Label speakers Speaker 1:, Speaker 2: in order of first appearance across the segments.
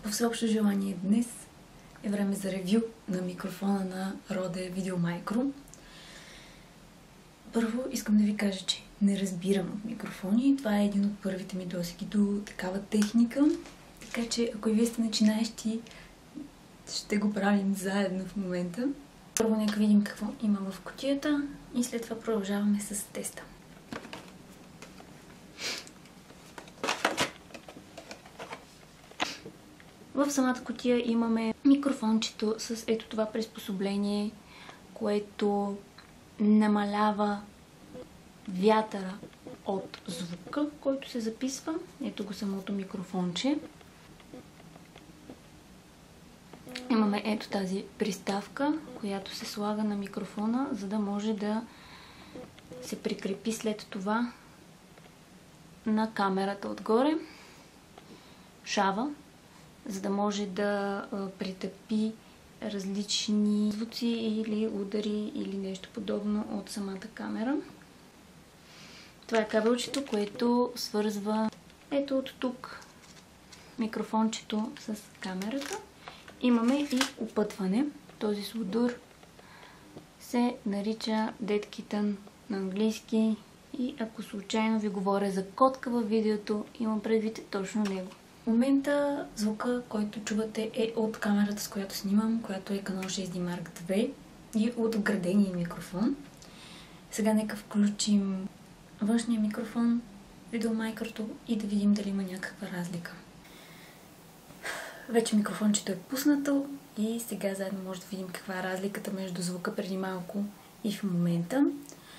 Speaker 1: По всеобщо желание днес е време за ревю на микрофона на Rode VideoMicro. Първо искам да ви кажа, че не разбирам от микрофони. Това е един от първите ми досеги до такава техника. Така че, ако и вие сте начинаещи, ще го правим заедно в момента. Първо нека видим какво има в кутията и след това продължаваме с теста. В самата кутия имаме микрофончето с ето това приспособление, което намалява вятъра от звука, който се записва. Ето го самото микрофонче. Имаме ето тази приставка, която се слага на микрофона, за да може да се прикрепи след това на камерата отгоре. Шава, за да може да притъпи различни звуци или удари или нещо подобно от самата камера. Това е кабелчето, което свързва ето от тук микрофончето с камерата. Имаме и опътване. Този слудур се нарича Dead Kitten на английски и ако случайно ви говоря за котка във видеото, имам предвид точно него. В момента звука, който чувате, е от камерата, с която снимам, която е Canon 6D Mark II и от вградения микрофон. Сега нека включим външния микрофон, VideoMicro и да видим дали има някаква разлика. Вече микрофончето е пуснато и сега заедно може да видим каква е разликата между звука преди малко и в момента.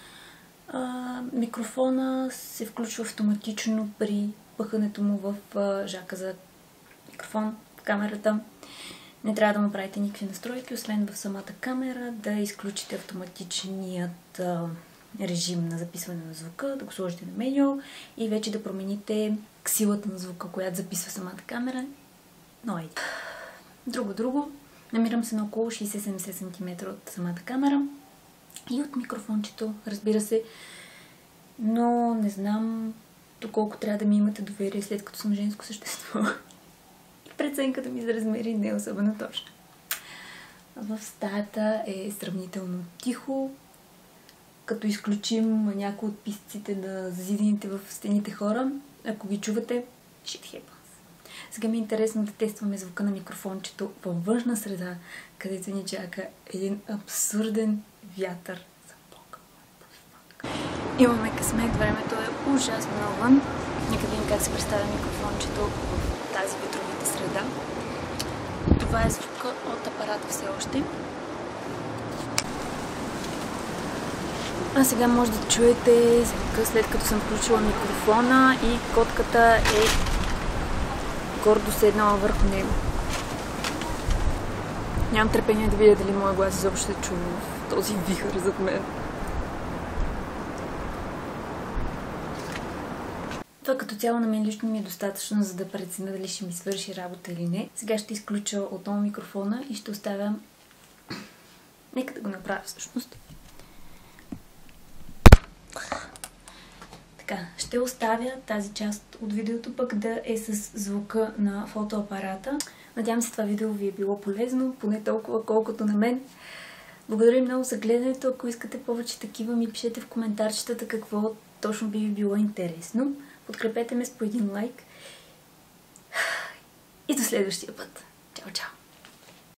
Speaker 1: Микрофона се включва автоматично при пъхането му в жака за микрофон в камерата. Не трябва да му правите никакви настройки, освен в самата камера да изключите автоматичният режим на записване на звука, да го сложите на меню и вече да промените силата на звука, която записва самата камера. Но е. Друго. Намирам се на около 60-70 см от самата камера и от микрофончето, разбира се, но не знам доколко трябва да ми имате доверие, след като съм женско същество. И преценката ми за размери не е особено точна. В стаята е сравнително тихо, като изключим някои от писците на зазидените в стените хора. Ако ги чувате, shit happens. Сега ми е интересно да тестваме звука на микрофончето във външна среда, където ни чака един абсурден вятър. Имаме късмет, времето е ужасно навън. Нека видим как се представя микрофончето в тази ветровита среда. Това е звука от апарата все още. А сега може да чуете звука след като съм включила микрофона и котката е гордо седнала върху него. Нямам търпение да видя дали моя глас изобщо се чува в този вихър зад мен. Това като цяло на мен лично ми е достатъчно, за да преценя дали ще ми свърши работа или не. Сега ще изключа отново микрофона и ще оставя... Нека да го направя всъщност. Така, ще оставя тази част от видеото пък да е с звука на фотоапарата. Надявам се това видео ви е било полезно, поне толкова колкото на мен. Благодаря много за гледането. Ако искате повече такива, ми пишете в коментарчетата какво точно би ви било интересно. Подкрепете ме с по един лайк. И до следващия път. Чао, чао!